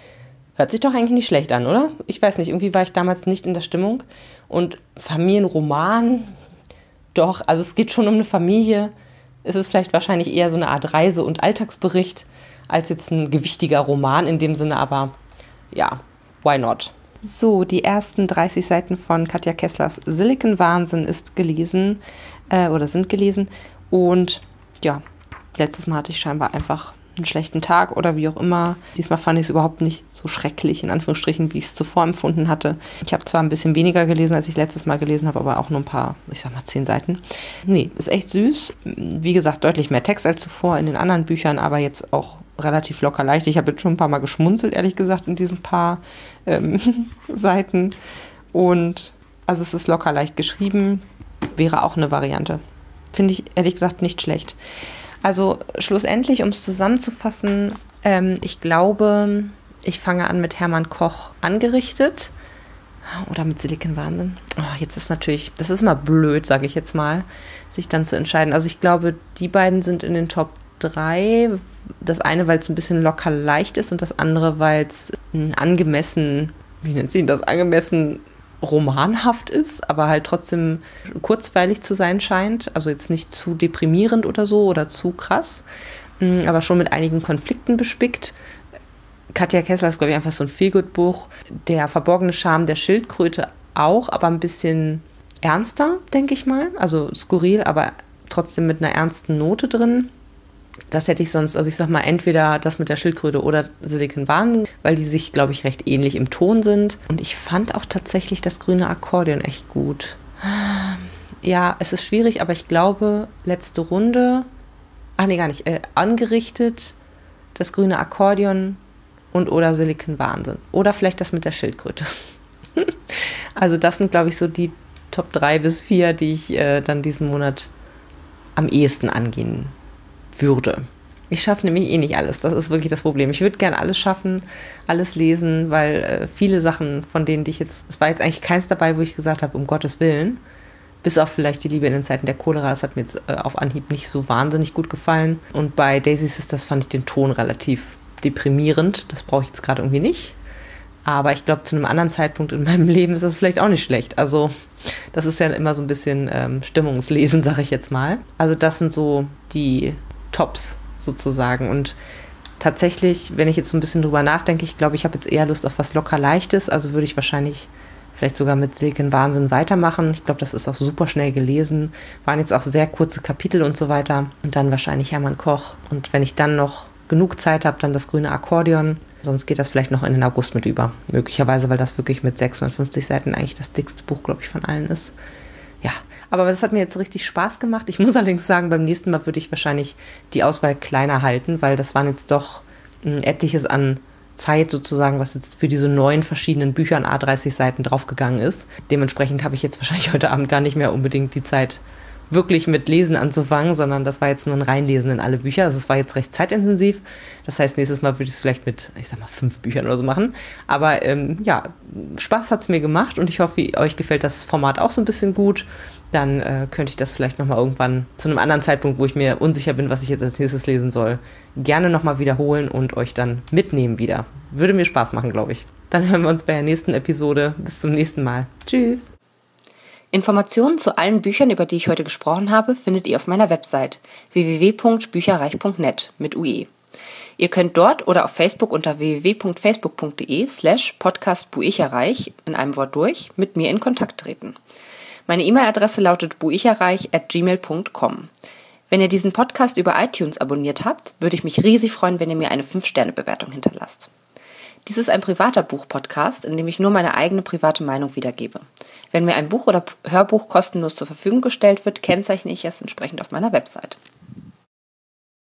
Hört sich doch eigentlich nicht schlecht an, oder? Ich weiß nicht, irgendwie war ich damals nicht in der Stimmung. Und Familienroman, doch, also es geht schon um eine Familie. Es ist vielleicht wahrscheinlich eher so eine Art Reise- und Alltagsbericht, als jetzt ein gewichtiger Roman in dem Sinne, aber ja, why not? So, die ersten dreißig Seiten von Katja Kesslers Silicon-Wahnsinn ist gelesen, äh, oder sind gelesen. Und ja, letztes Mal hatte ich scheinbar einfach einen schlechten Tag oder wie auch immer. Diesmal fand ich es überhaupt nicht so schrecklich, in Anführungsstrichen, wie ich es zuvor empfunden hatte. Ich habe zwar ein bisschen weniger gelesen, als ich letztes Mal gelesen habe, aber auch nur ein paar, ich sag mal, zehn Seiten. Nee, ist echt süß. Wie gesagt, deutlich mehr Text als zuvor in den anderen Büchern, aber jetzt auch relativ locker leicht. Ich habe jetzt schon ein paar Mal geschmunzelt, ehrlich gesagt, in diesen paar ähm, Seiten. Und also es ist locker leicht geschrieben, wäre auch eine Variante. Finde ich, ehrlich gesagt, nicht schlecht. Also schlussendlich, um es zusammenzufassen, ähm, ich glaube, ich fange an mit Hermann Koch angerichtet oder mit Silicon Wahnsinn. Oh, jetzt ist natürlich, das ist immer blöd, sage ich jetzt mal, sich dann zu entscheiden. Also ich glaube, die beiden sind in den Top drei. Das eine, weil es ein bisschen locker leicht ist und das andere, weil es angemessen, wie nennt sie das, angemessen romanhaft ist, aber halt trotzdem kurzweilig zu sein scheint. Also jetzt nicht zu deprimierend oder so oder zu krass, aber schon mit einigen Konflikten bespickt. Katja Kessler ist, glaube ich, einfach so ein Feelgood-Buch. Der verborgene Charme der Schildkröte auch, aber ein bisschen ernster, denke ich mal. Also skurril, aber trotzdem mit einer ernsten Note drin. Das hätte ich sonst, also ich sag mal, entweder das mit der Schildkröte oder Silicon Wahnsinn, weil die sich, glaube ich, recht ähnlich im Ton sind. Und ich fand auch tatsächlich das grüne Akkordeon echt gut. Ja, es ist schwierig, aber ich glaube, letzte Runde, ach nee, gar nicht, äh, angerichtet, das grüne Akkordeon und oder Silicon Wahnsinn. Oder vielleicht das mit der Schildkröte. Also das sind, glaube ich, so die Top drei bis vier, die ich äh, dann diesen Monat am ehesten angehen würde. Ich schaffe nämlich eh nicht alles. Das ist wirklich das Problem. Ich würde gerne alles schaffen, alles lesen, weil äh, viele Sachen von denen, die ich jetzt, es war jetzt eigentlich keins dabei, wo ich gesagt habe, um Gottes Willen, bis auf vielleicht die Liebe in den Zeiten der Cholera, das hat mir jetzt äh, auf Anhieb nicht so wahnsinnig gut gefallen. Und bei Daisy Sisters fand ich den Ton relativ deprimierend. Das brauche ich jetzt gerade irgendwie nicht. Aber ich glaube, zu einem anderen Zeitpunkt in meinem Leben ist das vielleicht auch nicht schlecht. Also das ist ja immer so ein bisschen ähm, Stimmungslesen, sage ich jetzt mal. Also das sind so die Tops sozusagen. Und tatsächlich, wenn ich jetzt so ein bisschen drüber nachdenke, ich glaube, ich habe jetzt eher Lust auf was locker Leichtes, also würde ich wahrscheinlich vielleicht sogar mit Silken Wahnsinn weitermachen. Ich glaube, das ist auch super schnell gelesen. Waren jetzt auch sehr kurze Kapitel und so weiter. Und dann wahrscheinlich Hermann Koch. Und wenn ich dann noch genug Zeit habe, dann das grüne Akkordeon. Sonst geht das vielleicht noch in den August mit über. Möglicherweise, weil das wirklich mit sechshundertfünfzig Seiten eigentlich das dickste Buch, glaube ich, von allen ist. Ja, aber das hat mir jetzt richtig Spaß gemacht. Ich muss allerdings sagen, beim nächsten Mal würde ich wahrscheinlich die Auswahl kleiner halten, weil das waren jetzt doch ein etliches an Zeit sozusagen, was jetzt für diese neun verschiedenen Bücher an A dreißig Seiten draufgegangen ist. Dementsprechend habe ich jetzt wahrscheinlich heute Abend gar nicht mehr unbedingt die Zeit, wirklich mit Lesen anzufangen, sondern das war jetzt nur ein Reinlesen in alle Bücher. Also es war jetzt recht zeitintensiv. Das heißt, nächstes Mal würde ich es vielleicht mit, ich sag mal, fünf Büchern oder so machen. Aber ähm, ja, Spaß hat es mir gemacht und ich hoffe, euch gefällt das Format auch so ein bisschen gut. Dann äh, könnte ich das vielleicht nochmal irgendwann zu einem anderen Zeitpunkt, wo ich mir unsicher bin, was ich jetzt als nächstes lesen soll, gerne nochmal wiederholen und euch dann mitnehmen wieder. Würde mir Spaß machen, glaube ich. Dann hören wir uns bei der nächsten Episode. Bis zum nächsten Mal. Tschüss! Informationen zu allen Büchern, über die ich heute gesprochen habe, findet ihr auf meiner Website w w w punkt bücherreich punkt net mit U E. Ihr könnt dort oder auf Facebook unter w w w punkt facebook punkt de slash podcast buicherreich in einem Wort durch mit mir in Kontakt treten. Meine E-Mail-Adresse lautet buicherreich at gmail punkt com. Wenn ihr diesen Podcast über iTunes abonniert habt, würde ich mich riesig freuen, wenn ihr mir eine fünf Sterne Bewertung hinterlasst. Dies ist ein privater Buch-Podcast, in dem ich nur meine eigene private Meinung wiedergebe. Wenn mir ein Buch oder Hörbuch kostenlos zur Verfügung gestellt wird, kennzeichne ich es entsprechend auf meiner Website.